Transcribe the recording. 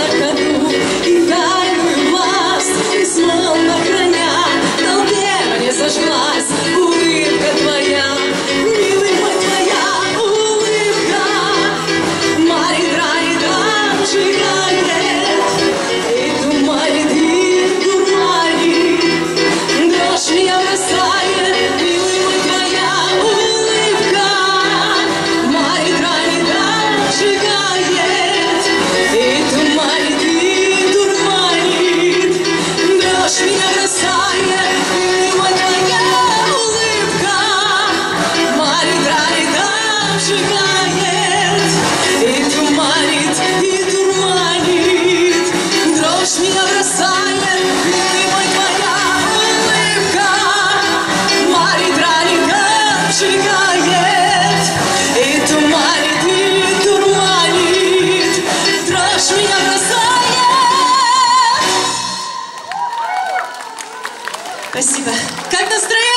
ходу, и тайную власть безмолвно храня, в толпе мне зажглась улыбка твоя. Милый мой, твоя улыбка манит, ранит, обжигает, и туманит, и дурманит, дрожь меня бросает. Милый мой, твоя улыбка манит, ранит, обжигает, и туманит, и дурманит, дрожь меня бросает. Милый мой, твоя улыбка манит, ранит, обжигает, и туманит, и дурманит, дрожь меня бросает. Милый мой, твоя улыбка манит, ранит, обжигает, и туманит, и дурманит, дрожь меня бросает. Спасибо. Как настроение?